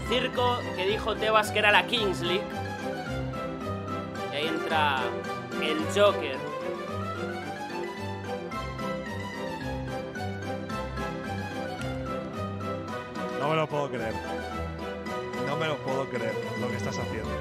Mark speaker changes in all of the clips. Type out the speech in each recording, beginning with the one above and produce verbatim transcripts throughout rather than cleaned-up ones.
Speaker 1: circo que dijo Tebas que era la Kings League. Y ahí entra el Joker.
Speaker 2: No me lo puedo creer. No me lo puedo creer lo que estás haciendo.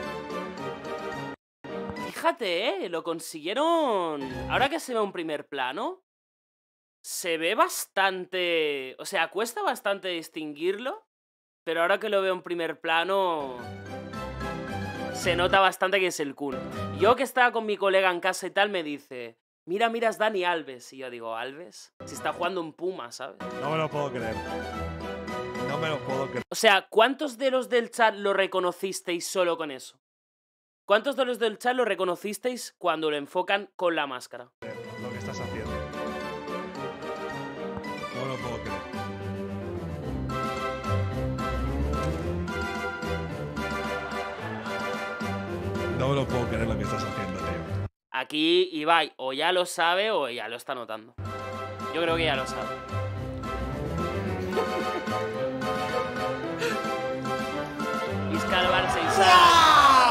Speaker 1: Fíjate, ¿eh? Lo consiguieron. Ahora que se ve un primer plano, se ve bastante... O sea, cuesta bastante distinguirlo, pero ahora que lo veo en primer plano, se nota bastante que es el Kun. Yo que estaba con mi colega en casa y tal, me dice, mira, mira, es Dani Alves. Y yo digo, ¿Alves? Si está jugando un Puma, ¿sabes?
Speaker 2: No me lo puedo creer. No me lo puedo creer.
Speaker 1: O sea, ¿cuántos de los del chat lo reconocisteis solo con eso? ¿Cuántos de los del chat lo reconocisteis cuando lo enfocan con la máscara?
Speaker 2: Lo que estás haciendo. No me lo puedo creer. No me lo puedo creer lo que estás haciendo, tío.
Speaker 1: Aquí Ibai o ya lo sabe o ya lo está notando. Yo creo que ya lo sabe. Vizca el Barça y Sara.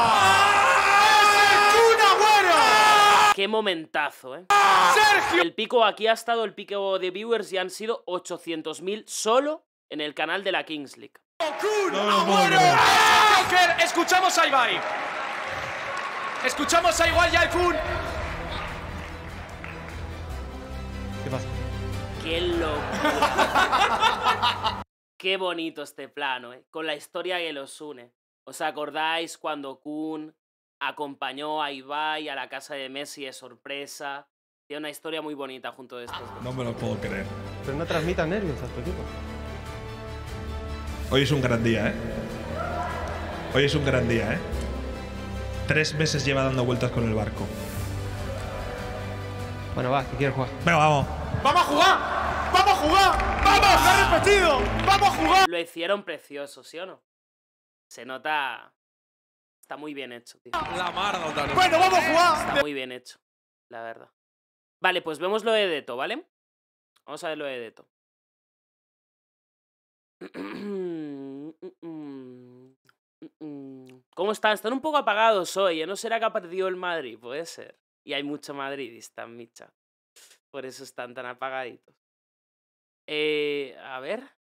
Speaker 1: ¡Qué momentazo, eh! ¡Sergio! El pico, aquí ha estado el pico de viewers y han sido ochocientos mil solo en el canal de la Kings League.
Speaker 2: No me lo puedo creer.
Speaker 3: Joker, escuchamos a Ibai. Escuchamos a igual ya el Kun.
Speaker 2: ¿Qué pasa?
Speaker 1: ¡Qué loco! ¡Qué bonito este plano, eh! Con la historia que los une. ¿Os acordáis cuando Kun acompañó a Ibai a la casa de Messi de sorpresa? Tiene una historia muy bonita junto a estos dos.
Speaker 2: No me lo puedo creer.
Speaker 4: Pero no transmita nervios a tu equipo.
Speaker 2: Hoy es un gran día, ¿eh? Hoy es un gran día, ¿eh? Tres meses lleva dando vueltas con el barco.
Speaker 4: Bueno, va, que quieres jugar.
Speaker 2: Venga, vamos.
Speaker 3: ¡Vamos a jugar! ¡Vamos a jugar! ¡Vamos! ¡Lo he repetido! ¡Vamos a jugar!
Speaker 1: Lo hicieron precioso, ¿sí o no? Se nota... Está muy bien hecho, tío.
Speaker 3: La marda, Otaro. Bueno, vamos a jugar.
Speaker 1: Está muy bien hecho, la verdad. Vale, pues vemos lo de Deto, ¿vale? Vamos a ver lo de Deto. ¿Cómo están? Están un poco apagados hoy, ¿eh? ¿No será que ha perdido el Madrid? Puede ser. Y hay mucho madridista en mi chat. Por eso están tan apagaditos. Eh, a ver.